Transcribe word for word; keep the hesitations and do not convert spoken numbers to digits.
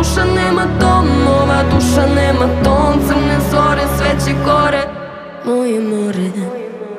duša nema dom, ova duša nema ton. Crne zore, sve će gore, moje more.